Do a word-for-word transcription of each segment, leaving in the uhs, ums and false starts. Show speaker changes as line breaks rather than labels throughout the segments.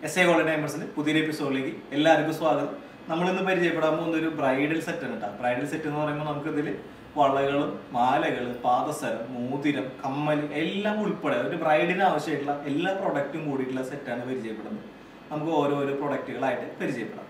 S A golden ഡയമണ്ട്സിന്റെ പുതിയൊരു എപ്പിസോഡിലേക്ക് എല്ലാവർക്കും സ്വാഗതം. നമ്മളിന്ന് പരിചയപ്പെടാൻ പോകുന്ന ഒരു ബ്രൈഡൽ സെറ്റ് ആണ് കേട്ടോ. ബ്രൈഡൽ സെറ്റ് എന്ന് പറയുമ്പോൾ നമുക്ക് ഇതിൽ വളകളും മാലകൾ പാദസരം മോതിരം കമ്മൽ എല്ലാം ഉൾപ്പെടെ ഒരു ബ്രൈഡിന് ആവശ്യമായിട്ടുള്ള എല്ലാ പ്രൊഡക്റ്റും കൂടിയിട്ടുള്ള സെറ്റാണ് പരിചയപ്പെടുന്നത്. നമുക്ക് ഓരോരോ പ്രൊഡക്റ്റുകളായിട്ട് പരിചയപ്പെടാം.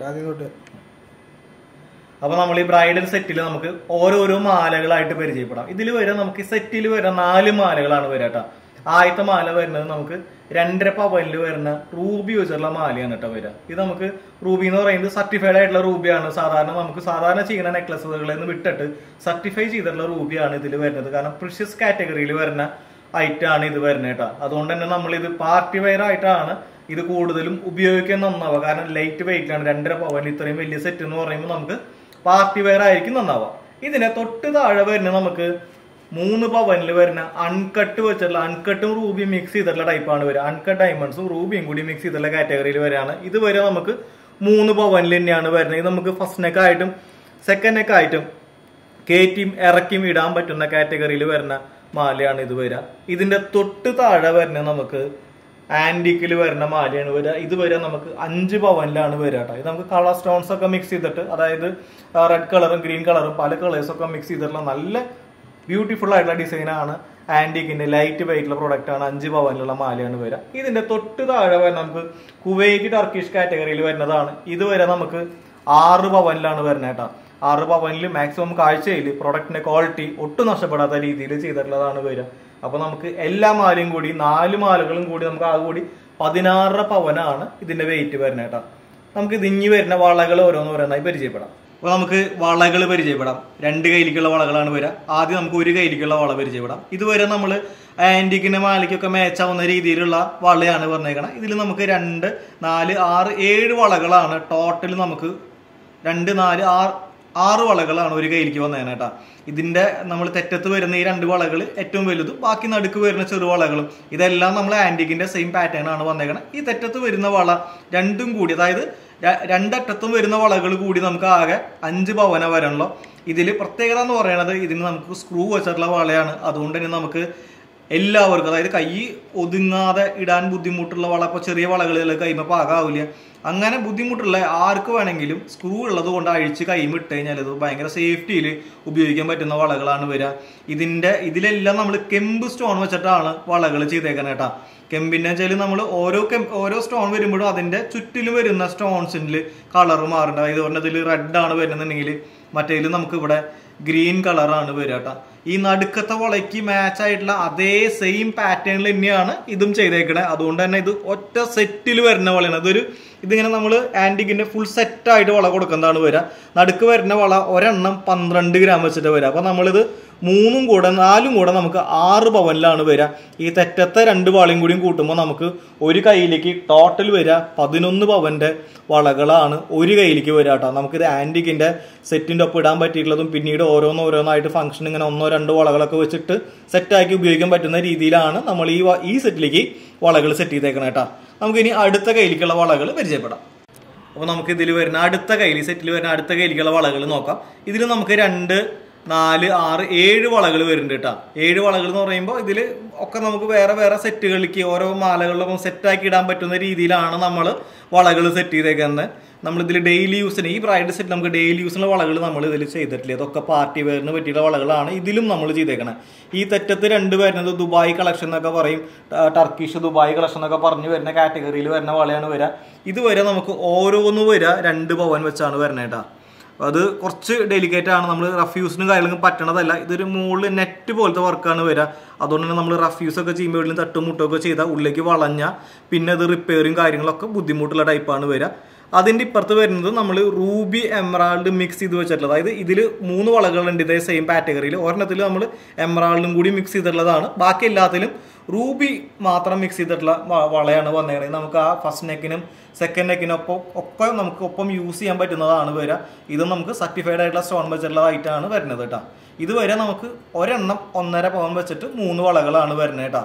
അപ്പൊ നമ്മൾ ഈ ബ്രൈഡൽ സെറ്റിൽ നമുക്ക് ഓരോരോ മാലകളായിട്ട് പരിചയപ്പെടാം. ഇതിൽ വരെ നമുക്ക് സെറ്റിൽ വരെ നാല് മാലകളാണ് വരിക കേട്ടോ. ആദ്യത്തെ മാല വരുന്നത് നമുക്ക് രണ്ടര പവനിൽ വരുന്ന റൂബി വെച്ചിട്ടുള്ള മാലയാണ് കേട്ടോ വരിക. ഇത് നമുക്ക് റൂബി എന്ന് പറയുന്നത് സർട്ടിഫൈഡ് ആയിട്ടുള്ള റൂബിയാണ്. സാധാരണ നമുക്ക് സാധാരണ ചെയ്യുന്ന നെക്ലസുകളിൽ നിന്ന് വിട്ടിട്ട് സർട്ടിഫൈ ചെയ്തിട്ടുള്ള റൂബിയാണ് ഇതിൽ വരുന്നത്. കാരണം പ്രിഷ്യസ് കാറ്റഗറിയിൽ വരുന്ന ഐറ്റം ആണ് ഇത് വരുന്നത് കേട്ടോ. അതുകൊണ്ട് തന്നെ നമ്മൾ ഇത് പാർട്ടി വെയർ ആയിട്ടാണ് ഇത് കൂടുതലും ഉപയോഗിക്കാൻ നന്നാവുക. കാരണം ലൈറ്റ് വെയിറ്റിലാണ്. രണ്ടര പവൻ ഇത്രയും വലിയ സെറ്റ് എന്ന് പറയുമ്പോൾ നമുക്ക് പാർട്ടി വെയർ ആയിരിക്കും നന്നാവുക. ഇതിനെ തൊട്ട് താഴെ വരുന്ന നമുക്ക് മൂന്ന് പവനിൽ വരുന്ന അൺകട്ട് വെച്ചിട്ടുള്ള അൺകട്ടും റൂബിയും മിക്സ് ചെയ്തിട്ടുള്ള ടൈപ്പാണ് വരിക. അൺകട്ട് ഡയമണ്ട്സും റൂബിയും കൂടി മിക്സ് ചെയ്തിട്ടുള്ള കാറ്റഗറിയിൽ വരികയാണ്. ഇത് വരെ നമുക്ക് മൂന്ന് പവനിൽ തന്നെയാണ് വരുന്നത്. ഇത് നമുക്ക് ഫസ്റ്റ് നെക്ക് ആയിട്ടും സെക്കൻഡ് നെക്ക് ആയിട്ടും കയറ്റിയും ഇറക്കിയും ഇടാൻ പറ്റുന്ന കാറ്റഗറിയിൽ വരുന്ന മാലയാണ് ഇത് വരിക. ഇതിന്റെ തൊട്ട് താഴെ വരുന്ന നമുക്ക് ആന്റിക്കിൽ വരുന്ന മാലയാണ് വരിക. ഇതുവരെ നമുക്ക് അഞ്ച് പവനിലാണ് വരിക കേട്ടോ. ഇത് നമുക്ക് കളർ സ്റ്റോൺസ് ഒക്കെ മിക്സ് ചെയ്തിട്ട്, അതായത് റെഡ് കളറും ഗ്രീൻ കളറും പല കളേഴ്സ് ഒക്കെ മിക്സ് ചെയ്തിട്ടുള്ള നല്ല ബ്യൂട്ടിഫുൾ ആയിട്ടുള്ള ഡിസൈനാണ്. ആന്റിക്കിന്റെ ലൈറ്റ് വെയിറ്റുള്ള പ്രൊഡക്റ്റ് ആണ്. അഞ്ച് പവനിലുള്ള മാലയാണ് വരിക. ഇതിന്റെ തൊട്ട് താഴെ വരുന്ന നമുക്ക് കുവൈറ്റ് ടർക്കിഷ് കാറ്റഗറിയിൽ വരുന്നതാണ്. ഇതുവരെ നമുക്ക് ആറ് പവനിലാണ് വരുന്നത് കേട്ടോ. ആറ് പവനിൽ മാക്സിമം കാഴ്ചയിൽ പ്രൊഡക്റ്റിന്റെ ക്വാളിറ്റി ഒട്ടും നഷ്ടപ്പെടാത്ത രീതിയിൽ ചെയ്തിട്ടുള്ളതാണ് വരിക. അപ്പൊ നമുക്ക് എല്ലാ മാലയും കൂടി നാല് മാലകളും കൂടി നമുക്ക് ആ കൂടി പതിനാറര പവനാണ് ഇതിന്റെ വെയിറ്റ് വരുന്നത് കേട്ടോ. നമുക്ക് ഇതിഞ്ഞി വരുന്ന വളകൾ ഓരോന്നോരോന്നായി പരിചയപ്പെടാം. അപ്പൊ നമുക്ക് വളകൾ പരിചയപ്പെടാം. രണ്ട് കൈലിക്കുള്ള വളകളാണ് വരിക. ആദ്യം നമുക്ക് ഒരു കൈലിക്കുള്ള വള പരിചയപ്പെടാം. ഇതുവരെ നമ്മൾ ആന്റിക്കിന്റെ മാലയ്ക്കൊക്കെ മാച്ചാവുന്ന രീതിയിലുള്ള വളയാണ് പറഞ്ഞേക്കണം. ഇതിൽ നമുക്ക് രണ്ട് നാല് ആറ് ഏഴ് വളകളാണ് ടോട്ടൽ. നമുക്ക് രണ്ട് നാല് ആറ് ആറ് വളകളാണ് ഒരു കൈലിക്ക് വന്നേനെ കേട്ടോ. ഇതിന്റെ നമ്മൾ തെറ്റത്ത് വരുന്ന ഈ രണ്ട് വളകൾ ഏറ്റവും വലുതും ബാക്കി നടുക്ക് വരുന്ന ചെറു വളകളും ഇതെല്ലാം നമ്മൾ ആന്റിക്കിന്റെ സെയിം പാറ്റേൺ ആണ് വന്നേക്കണം. ഈ തെറ്റത്ത് വരുന്ന വള രണ്ടും കൂടി, അതായത് രണ്ടറ്റത്തും വരുന്ന വളകൾ കൂടി നമുക്ക് ആകെ അഞ്ച് പവന വരണല്ലോ. ഇതിൽ പ്രത്യേകത എന്ന് പറയുന്നത് ഇതിന് നമുക്ക് സ്ക്രൂ വെച്ചിട്ടുള്ള വളയാണ്. അതുകൊണ്ട് തന്നെ നമുക്ക് എല്ലാവർക്കും, അതായത് കൈ ഒതുങ്ങാതെ ഇടാൻ ബുദ്ധിമുട്ടുള്ള വള, ഇപ്പോൾ ചെറിയ വളകളിൽ കൈമ പാകാവില്ല, അങ്ങനെ ബുദ്ധിമുട്ടുള്ള ആർക്ക് വേണമെങ്കിലും സ്ക്രൂ ഉള്ളത് കൊണ്ട് അഴിച്ച് കൈമിട്ട് കഴിഞ്ഞാൽ ഇത് ഭയങ്കര സേഫ്റ്റിയിൽ ഉപയോഗിക്കാൻ പറ്റുന്ന വളകളാണ് വരിക. ഇതിന്റെ ഇതിലെല്ലാം നമ്മൾ കെമ്പ് സ്റ്റോൺ വെച്ചിട്ടാണ് വളകൾ ചെയ്തേക്കാൻ കേട്ടാ. കെമ്പിന്റെ വെച്ചാൽ നമ്മൾ ഓരോ കെമ്പ് ഓരോ സ്റ്റോൺ വരുമ്പോഴും അതിന്റെ ചുറ്റിലും വരുന്ന സ്റ്റോൺസിന്റെ കളർ മാറുന്നുണ്ട്. അതായത് ഒരെണ്ണത്തിൽ റെഡ് ആണ് വരുന്നുണ്ടെങ്കിൽ മറ്റേതിൽ നമുക്ക് ഇവിടെ ഗ്രീൻ കളറാണ് വരിക കേട്ടോ. ഈ നടുക്കത്തെ വളയ്ക്ക് മാച്ച് ആയിട്ടുള്ള അതേ സെയിം പാറ്റേണിൽ തന്നെയാണ് ഇതും ചെയ്തേക്കണേ. അതുകൊണ്ട് തന്നെ ഇത് ഒറ്റ സെറ്റിൽ വരുന്ന വളയാണ്. ഇതൊരു ഇതിങ്ങനെ നമ്മൾ ആന്റിക്കിന്റെ ഫുൾ സെറ്റായിട്ട് വള കൊടുക്കുന്നതാണ് വരിക. നടുക്ക് വരുന്ന വള ഒരെണ്ണം പന്ത്രണ്ട് ഗ്രാം വെച്ചിട്ട് വരിക. അപ്പൊ നമ്മളിത് മൂന്നും കൂടെ നാലും കൂടെ നമുക്ക് ആറ് പവനിലാണ് വരിക. ഈ തെറ്റത്തെ രണ്ട് വളയും കൂടിയും കൂട്ടുമ്പോൾ നമുക്ക് ഒരു കൈയിലേക്ക് ടോട്ടൽ വരിക പതിനൊന്ന് പവന്റെ വളകളാണ് ഒരു കൈയിലേക്ക് വരിക കേട്ടോ. നമുക്കിത് ആന്റിക്കിന്റെ സെറ്റിന്റെ ഒപ്പം ഇടാൻ പറ്റിയിട്ടുള്ളതും പിന്നീട് ഓരോന്ന് ഓരോന്നായിട്ട് ഫംഗ്ഷൻ ഇങ്ങനെ ഒന്നോ രണ്ടോ വളകളൊക്കെ വെച്ചിട്ട് സെറ്റാക്കി ഉപയോഗിക്കാൻ പറ്റുന്ന രീതിയിലാണ് നമ്മൾ ഈ ഈ സെറ്റിലേക്ക് വളകൾ സെറ്റ് ചെയ്തേക്കണം കേട്ടോ. നമുക്കിനി അടുത്ത കൈയിലേക്കുള്ള വളകൾ പരിചയപ്പെടാം. അപ്പോൾ നമുക്ക് ഇതിൽ വരുന്ന അടുത്ത കൈലി സെറ്റിൽ വരുന്ന അടുത്ത കൈയിലേക്കുള്ള വളകൾ നോക്കാം. ഇതിൽ നമുക്ക് രണ്ട് നാല് ആറ് ഏഴ് വളകൾ വരുന്നുണ്ട് കേട്ടോ. ഏഴ് വളകൾ എന്ന് പറയുമ്പോൾ ഇതിൽ ഒക്കെ നമുക്ക് വേറെ വേറെ സെറ്റുകളിലേക്ക് ഓരോ മാലകളിലൊക്കെ സെറ്റാക്കി ഇടാൻ പറ്റുന്ന രീതിയിലാണ് നമ്മൾ വളകൾ സെറ്റ് ചെയ്തേക്കുന്നത്. നമ്മളിതിൽ ഡെയിലി യൂസിന് ഈ ബ്രൈഡൽ സെറ്റ് നമുക്ക് ഡെയിലി യൂസിനുള്ള വളകൾ നമ്മൾ ഇതിൽ ചെയ്തിട്ടില്ല. ഇതൊക്കെ പാർട്ടി വെയറിന് പറ്റിയുള്ള വളകളാണ് ഇതിലും നമ്മൾ ചെയ്തേക്കണത്. ഈ തെറ്റത്ത് രണ്ട് വരുന്നത് ദുബായ് കളക്ഷൻ എന്നൊക്കെ പറയും, ടർക്കിഷ് ദുബായ് കളക്ഷൻ എന്നൊക്കെ പറഞ്ഞു വരുന്ന കാറ്റഗറിയിൽ വരുന്ന വളയാണ് വരിക. ഇതുവരെ നമുക്ക് ഓരോന്ന് വരിക രണ്ട് പവൻ വെച്ചാണ് വരുന്നത് കേട്ടോ. അത് കുറച്ച് ഡെലിക്കേറ്റ് ആണ്. നമ്മൾ റഫ് യൂസിനും കാര്യങ്ങളും പറ്റണതല്ല. ഇതൊരു മുകളിൽ നെറ്റ് പോലത്തെ വർക്കാണ് വരിക. അതുകൊണ്ട് തന്നെ നമ്മൾ റഫ് യൂസ് ഒക്കെ ചെയ്യുമ്പോൾ വീട്ടിൽ തട്ടും മുട്ടൊക്കെ ചെയ്താൽ ഉള്ളിലേക്ക് വളഞ്ഞാൽ പിന്നെ അത് റിപ്പയറും കാര്യങ്ങളൊക്കെ ബുദ്ധിമുട്ടുള്ള ടൈപ്പാണ് വരിക. അതിൻ്റെ ഇപ്പുറത്ത് വരുന്നത് നമ്മൾ റൂബി എമറാൾഡ് മിക്സ് ചെയ്ത് വെച്ചിട്ടുള്ളത്. അതായത് ഇതിൽ മൂന്ന് വളകളുണ്ട് ഇതേ സെയിം കാറ്റഗറിയിൽ. ഒരെണ്ണത്തിൽ നമ്മൾ എമറാൾഡും കൂടി മിക്സ് ചെയ്തിട്ടുള്ളതാണ്. ബാക്കി എല്ലാത്തിലും റൂബി മാത്രം മിക്സ് ചെയ്തിട്ടുള്ള വളയാണ് വന്നേക്കുന്നത്. നമുക്ക് ആ ഫസ്റ്റ് നെക്കിനും സെക്കൻഡ് നെക്കിനൊപ്പം ഒക്കെ നമുക്ക് ഒപ്പം യൂസ് ചെയ്യാൻ പറ്റുന്നതാണ് വരിക. ഇത് നമുക്ക് സർട്ടിഫൈഡ് ആയിട്ടുള്ള സ്റ്റോൺ വെച്ചിട്ടുള്ളതായിട്ടാണ് വരുന്നത് കേട്ടോ. ഇതുവരെ നമുക്ക് ഒരെണ്ണം ഒന്നര പവൻ വെച്ചിട്ട് മൂന്ന് വളകളാണ് വരുന്നത് കേട്ടോ.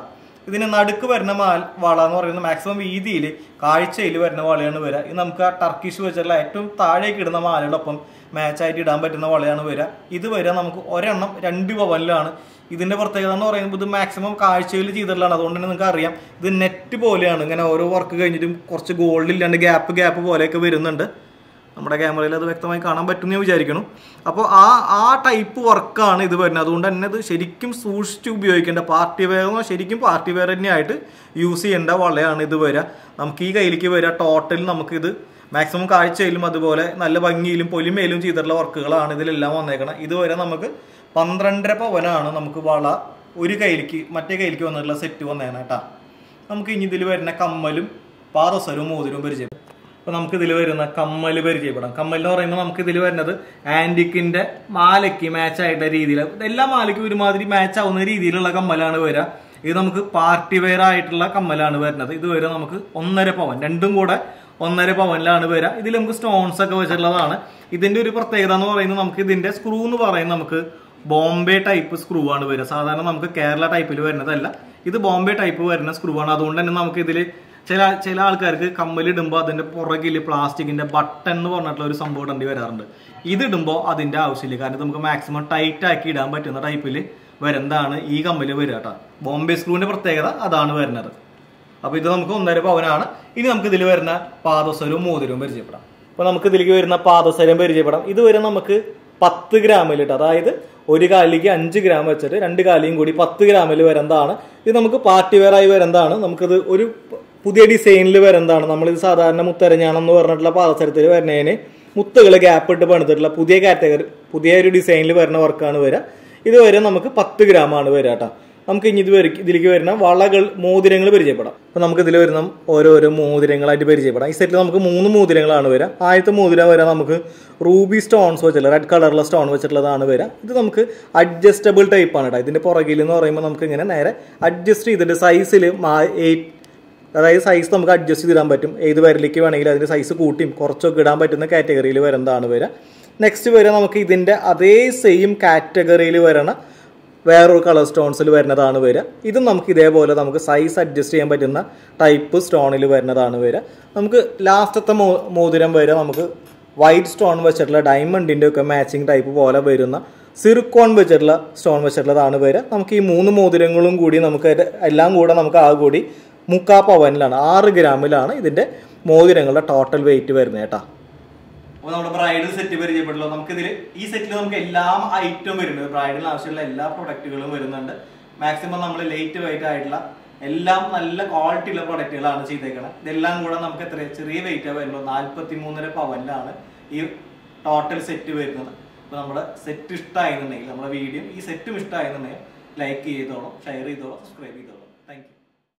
ഇതിന് നടുക്ക് വരുന്ന മാൽ വള എന്ന് പറയുന്നത് മാക്സിമം വീതിയിൽ കാഴ്ചയിൽ വരുന്ന വളയാണ് വരിക. ഇത് നമുക്ക് ആ ടർക്കിഷ് വെച്ചിട്ടുള്ള ഏറ്റവും താഴേക്ക് ഇടുന്ന മാലയോടൊപ്പം മാച്ചായിട്ട് ഇടാൻ പറ്റുന്ന വളയാണ് വരിക. ഇത് വരിക നമുക്ക് ഒരെണ്ണം രണ്ട് പവനിലാണ്. ഇതിന്റെ പ്രത്യേകത എന്ന് പറയുമ്പോൾ ഇത് മാക്സിമം കാഴ്ചയിൽ ചെയ്തിട്ടുള്ളതാണ്. അതുകൊണ്ട് തന്നെ നിങ്ങൾക്ക് അറിയാം ഇത് നെറ്റ് പോലെയാണ്. ഇങ്ങനെ ഓരോ വർക്ക് കഴിഞ്ഞിട്ടും കുറച്ച് ഗോൾഡ് ഇല്ലാണ്ട് ഗ്യാപ്പ് ഗ്യാപ്പ് പോലെയൊക്കെ വരുന്നുണ്ട്. നമ്മുടെ ക്യാമറയിൽ അത് വ്യക്തമായി കാണാൻ പറ്റുമെന്ന് ഞാൻ വിചാരിക്കണം. അപ്പോൾ ആ ആ ടൈപ്പ് വർക്കാണ് ഇത് വരുന്നത്. അതുകൊണ്ട് തന്നെ ഇത് ശരിക്കും സൂക്ഷിച്ച് ഉപയോഗിക്കേണ്ട പാർട്ടി വെയർ എന്നോ ശരിക്കും പാർട്ടി വെയർ തന്നെയായിട്ട് യൂസ് ചെയ്യേണ്ട വളയാണ് ഇത് വരിക. നമുക്ക് ഈ കയ്യിലേക്ക് വരിക ടോട്ടൽ നമുക്കിത് മാക്സിമം കാഴ്ചയിലും അതുപോലെ നല്ല ഭംഗിയിലും പൊലിമയിലും ചെയ്തിട്ടുള്ള വർക്കുകളാണ് ഇതിലെല്ലാം വന്നേക്കണം. ഇതുവരെ നമുക്ക് പന്ത്രണ്ടര പവനാണ് നമുക്ക് വള ഒരു കയ്യിലേക്ക് മറ്റേ കയ്യിലേക്ക് വന്നിട്ടുള്ള സെറ്റ് വന്നേക്കണം കേട്ടോ. നമുക്ക് ഇനി ഇതിൽ വരുന്ന കമ്മലും പാദസരവും മോതിരവും പരിചയം. അപ്പോൾ നമുക്ക് ഇതിൽ വരുന്ന കമ്മൽ പരിചയപ്പെടാം. കമ്മൽ എന്ന് പറയുമ്പോൾ നമുക്ക് ഇതിൽ വരുന്നത് ആൻറ്റിക്കിന്റെ മാലയ്ക്ക് മാച്ച് ആയിട്ട രീതിയിൽ എല്ലാ മാലയ്ക്കും ഒരുമാതിരി മാച്ച് ആവുന്ന രീതിയിലുള്ള കമ്മലാണ് വരിക. ഇത് നമുക്ക് പാർട്ടി വെയർ ആയിട്ടുള്ള കമ്മലാണ് വരുന്നത്. ഇത് വരെ നമുക്ക് ഒന്നര പവൻ രണ്ടും കൂടെ ഒന്നര പവനിലാണ് വരിക. ഇതിൽ നമുക്ക് സ്റ്റോൺസ് ഒക്കെ വെച്ചിട്ടുള്ളതാണ്. ഇതിന്റെ ഒരു പ്രത്യേകത എന്ന് പറയുന്നത് നമുക്ക് ഇതിന്റെ സ്ക്രൂ എന്ന് പറയുന്നത് നമുക്ക് ബോംബെ ടൈപ്പ് സ്ക്രൂ ആണ് വരിക. സാധാരണ നമുക്ക് കേരള ടൈപ്പിൽ വരുന്നതല്ല, ഇത് ബോംബെ ടൈപ്പ് വരുന്ന സ്ക്രൂ ആണ്. അതുകൊണ്ട് തന്നെ നമുക്ക് ഇതിൽ ചില ചില ആൾക്കാർക്ക് കമ്മലിടുമ്പോൾ അതിന്റെ പുറകിൽ പ്ലാസ്റ്റിക്കിന്റെ ബട്ടൺ എന്ന് പറഞ്ഞിട്ടുള്ള ഒരു സംഭവം ഇടേണ്ടി വരാറുണ്ട്. ഇതിടുമ്പോൾ അതിന്റെ ആവശ്യമില്ല. കാരണം നമുക്ക് മാക്സിമം ടൈറ്റ് ആക്കി ഇടാൻ പറ്റുന്ന ടൈപ്പിൽ വരുന്നതാണ് ഈ കമ്മല് വരിക കേട്ടോ. ബോംബെ സ്ക്രൂവിന്റെ പ്രത്യേകത അതാണ് വരുന്നത്. അപ്പൊ ഇത് നമുക്ക് ഒന്നര പവനാണ്. ഇനി നമുക്ക് ഇതിൽ വരുന്ന പാദസരവും മോതിരവും പരിചയപ്പെടാം. അപ്പൊ നമുക്ക് ഇതിലേക്ക് വരുന്ന പാദസരം പരിചയപ്പെടാം. ഇതുവരെ നമുക്ക് പത്ത് ഗ്രാമിൽ ഇട്ട്, അതായത് ഒരു കാലിലേക്ക് അഞ്ച് ഗ്രാം വെച്ചിട്ട് രണ്ട് കാലിയും കൂടി പത്ത് ഗ്രാമിൽ വരുന്നതാണ്. ഇത് നമുക്ക് പാർട്ടി വെയർ ആയി വരുന്നതാണ്. നമുക്കിത് ഒരു പുതിയ ഡിസൈനിൽ വരുന്നതാണ്. നമ്മളിത് സാധാരണ മുത്തരഞ്ഞാണെന്ന് പറഞ്ഞിട്ടുള്ള പാദസരത്തിൽ വരുന്നതിന് മുത്തുകൾ ഗ്യാപ്പ് ഇട്ട് പണിതിട്ടുള്ള പുതിയ കാറ്റഗറി പുതിയ ഒരു ഡിസൈനിൽ വരുന്ന വർക്കാണ് വരിക. ഇതുവരെ നമുക്ക് പത്ത് ഗ്രാം ആണ് വരിക കേട്ടോ. നമുക്ക് ഇനി ഇത് ഇതിലേക്ക് വരുന്ന വളകൾ മോതിരങ്ങൾ പരിചയപ്പെടാം. അപ്പൊ നമുക്ക് ഇതിൽ വരുന്ന ഓരോരോ മോതിരങ്ങളായിട്ട് പരിചയപ്പെടാം. ഈ സെറ്റിൽ നമുക്ക് മൂന്ന് മോതിരങ്ങളാണ് വരിക. ആദ്യത്തെ മോതിരം വരാൻ നമുക്ക് റൂബി സ്റ്റോൺസ് വെച്ചിട്ടുള്ള റെഡ് കളറുള്ള സ്റ്റോൺ വെച്ചിട്ടുള്ളതാണ് വരിക. ഇത് നമുക്ക് അഡ്ജസ്റ്റബിൾ ടൈപ്പ് ആണ് കേട്ടോ. ഇതിന്റെ പുറകിൽ എന്ന് പറയുമ്പോൾ നമുക്ക് ഇങ്ങനെ നേരെ അഡ്ജസ്റ്റ് ചെയ്തിട്ട് സൈസിൽ അതായത് സൈസ് നമുക്ക് അഡ്ജസ്റ്റ് ചെയ്തിടാൻ പറ്റും. ഏത് വിരലിലേക്ക് വേണമെങ്കിൽ അതിന്റെ സൈസ് കൂട്ടിയും കുറച്ചൊക്കെ ഇടാൻ പറ്റുന്ന കാറ്റഗറിയിൽ വരുന്നതാണ് വരിക. നെക്സ്റ്റ് വരെ നമുക്ക് ഇതിന്റെ അതേ സെയിം കാറ്റഗറിയിൽ വരണ വേറൊരു കളർ സ്റ്റോൺസിൽ വരുന്നതാണ് വരിക. ഇതും നമുക്ക് ഇതേപോലെ നമുക്ക് സൈസ് അഡ്ജസ്റ്റ് ചെയ്യാൻ പറ്റുന്ന ടൈപ്പ് സ്റ്റോണിൽ വരുന്നതാണ് വരിക. നമുക്ക് ലാസ്റ്റത്തെ മോ മോതിരം വരിക നമുക്ക് വൈറ്റ് സ്റ്റോൺ വെച്ചിട്ടുള്ള ഡയമണ്ടിന്റെ ഒക്കെ മാച്ചിങ് ടൈപ്പ് പോലെ വരുന്ന സിർക്കോൺ വെച്ചിട്ടുള്ള സ്റ്റോൺ വെച്ചിട്ടുള്ളതാണ് വരിക. നമുക്ക് ഈ മൂന്ന് മോതിരങ്ങളും കൂടി നമുക്ക് എല്ലാം കൂടെ നമുക്ക് ആ കൂടി മുക്കാ പവനിലാണ്, ആറ് ഗ്രാമിലാണ് ഇതിന്റെ മോതിരങ്ങളുടെ ടോട്ടൽ വെയിറ്റ് വരുന്നത് കേട്ടോ. അപ്പോൾ നമ്മുടെ ബ്രൈഡൽ സെറ്റ് പരിചയപ്പെട്ടല്ലോ. നമുക്കിതിൽ ഈ സെറ്റിൽ നമുക്ക് എല്ലാ ഐറ്റവും വരുന്നുണ്ട്. ബ്രൈഡലിന് ആവശ്യമുള്ള എല്ലാ പ്രൊഡക്റ്റുകളും വരുന്നുണ്ട്. മാക്സിമം നമ്മൾ ലേറ്റ് വെയിറ്റ് ആയിട്ടുള്ള എല്ലാം നല്ല ക്വാളിറ്റി ഉള്ള പ്രൊഡക്റ്റുകളാണ് ചെയ്തേക്കുന്നത്. ഇതെല്ലാം കൂടെ നമുക്ക് എത്ര ചെറിയ വെയിറ്റ് വരുമ്പോൾ നാൽപ്പത്തി മൂന്നര പവനിലാണ് ഈ ടോട്ടൽ സെറ്റ് വരുന്നത്. അപ്പോൾ നമ്മുടെ സെറ്റ് ഇഷ്ടമായിരുന്നുണ്ടെങ്കിൽ നമ്മുടെ വീഡിയോ ഈ സെറ്റും ഇഷ്ടമായിരുന്നുണ്ടെങ്കിൽ ലൈക്ക് ചെയ്തോളൂ, ഷെയർ ചെയ്തോളൂ, സബ്സ്ക്രൈബ് ചെയ്തോളൂ.